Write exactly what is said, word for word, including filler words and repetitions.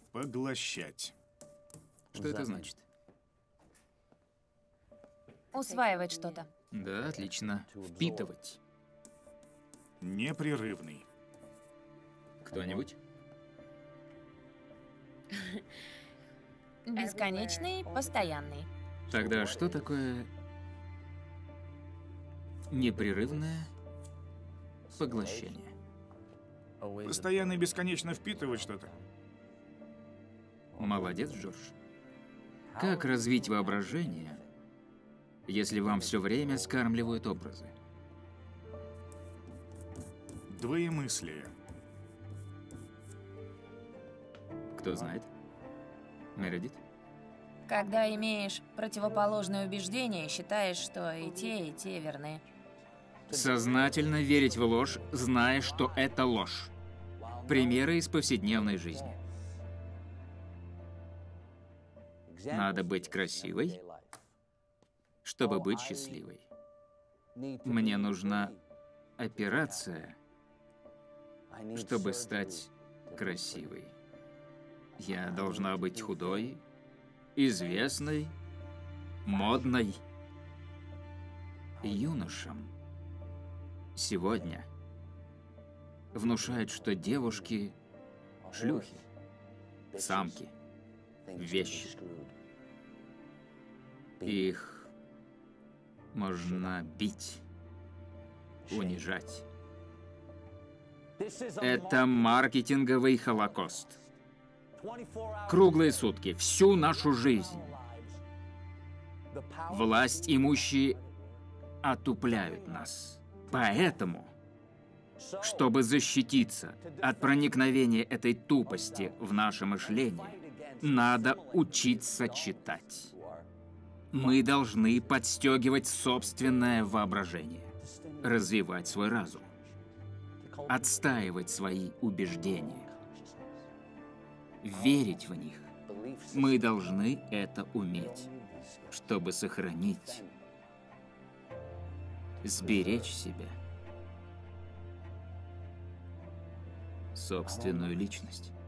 Поглощать. Что это значит? Усваивать что-то. Да, отлично. Впитывать. Непрерывный. Кто-нибудь? Бесконечный, постоянный. Тогда что такое непрерывное поглощение? Постоянно и бесконечно впитывать что-то. Молодец, Джордж. Как развить воображение, если вам все время скармливают образы? Двоемыслие. Кто знает? Мередит? Когда имеешь противоположное убеждение, считаешь, что и те, и те верны. Сознательно верить в ложь, зная, что это ложь. Примеры из повседневной жизни. Надо быть красивой, чтобы быть счастливой. Мне нужна операция, чтобы стать красивой. Я должна быть худой, известной, модной. Юношам сегодня внушают, что девушки – шлюхи, самки, вещи. Их можно бить, унижать. Это маркетинговый холокост. Круглые сутки, всю нашу жизнь. Власть имущие отупляют нас. Поэтому, чтобы защититься от проникновения этой тупости в наше мышление, надо учиться читать. Мы должны подстегивать собственное воображение, развивать свой разум, отстаивать свои убеждения, верить в них. Мы должны это уметь, чтобы сохранить, сберечь себя, собственную личность.